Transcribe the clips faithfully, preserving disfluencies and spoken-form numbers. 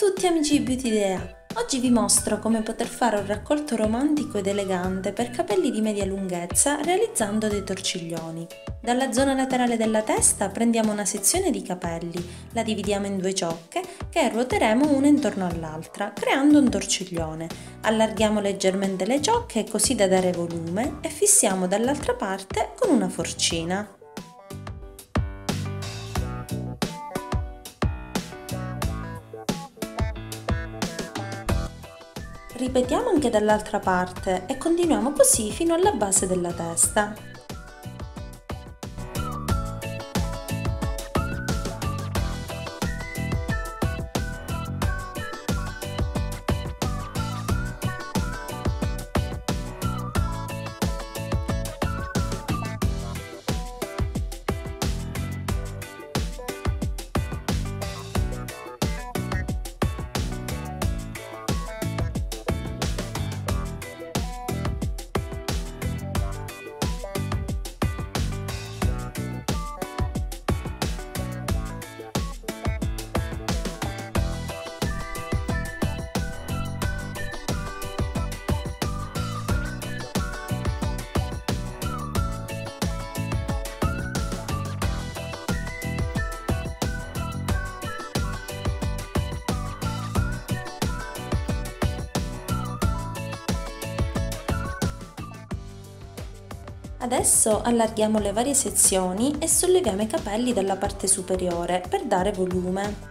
tutti amici di Beauty Idea! Oggi vi mostro come poter fare un raccolto romantico ed elegante per capelli di media lunghezza realizzando dei torciglioni. Dalla zona laterale della testa prendiamo una sezione di capelli, la dividiamo in due ciocche che ruoteremo una intorno all'altra, creando un torciglione. Allarghiamo leggermente le ciocche così da dare volume e fissiamo dall'altra parte con una forcina. Ripetiamo anche dall'altra parte e continuiamo così fino alla base della testa. Adesso allarghiamo le varie sezioni e solleviamo i capelli dalla parte superiore per dare volume.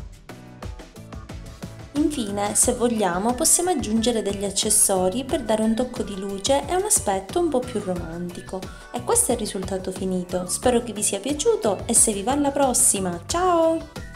Infine, se vogliamo, possiamo aggiungere degli accessori per dare un tocco di luce e un aspetto un po' più romantico. E questo è il risultato finito. Spero che vi sia piaciuto e se vi va alla prossima, ciao!